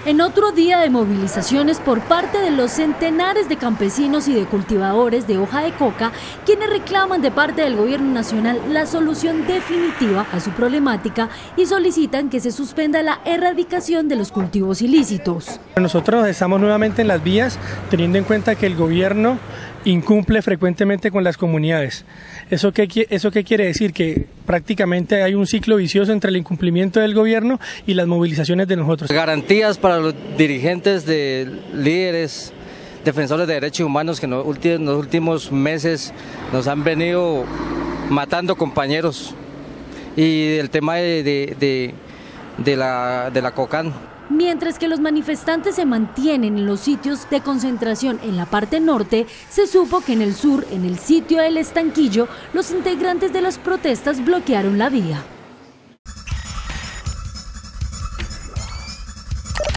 En otro día de movilizaciones por parte de los centenares de campesinos y de cultivadores de hoja de coca, quienes reclaman de parte del gobierno nacional la solución definitiva a su problemática y solicitan que se suspenda la erradicación de los cultivos ilícitos. Nosotros estamos nuevamente en las vías, teniendo en cuenta que el gobierno incumple frecuentemente con las comunidades. ¿Eso qué quiere decir? Que prácticamente hay un ciclo vicioso entre el incumplimiento del gobierno y las movilizaciones de nosotros. Garantías para los dirigentes de líderes, defensores de derechos humanos que en los últimos meses nos han venido matando compañeros, y el tema de la COCAN. Mientras que los manifestantes se mantienen en los sitios de concentración en la parte norte, se supo que en el sur, en el sitio del Estanquillo, los integrantes de las protestas bloquearon la vía.